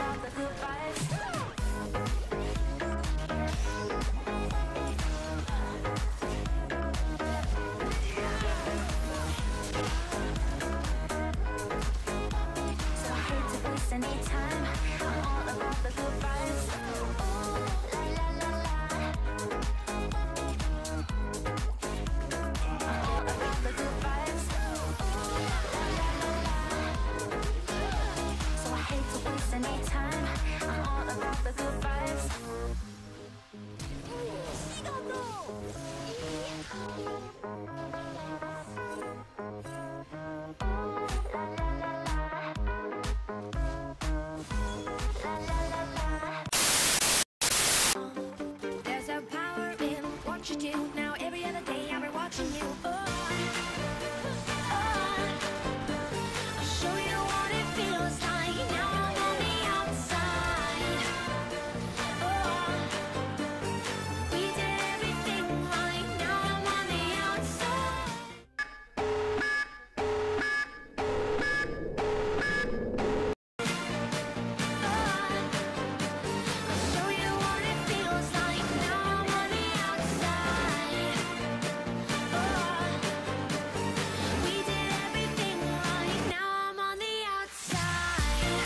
about the good vibes. So I hate to waste any time. I'm all about the good vibes. Ooh, la la la la. I'm all about the good vibes. Ooh, la la la la. So I hate to waste any time. I'm all about the good vibes. La la la la. La la la la. There's a power in what you do. Now every other day I've been watching you. I'll show you what it feels like. Now I'm on the outside. We did everything right. Now I'm on the outside. I'll show you what it feels like. Now I'm on the outside. We did everything right. Now I'm on the outside.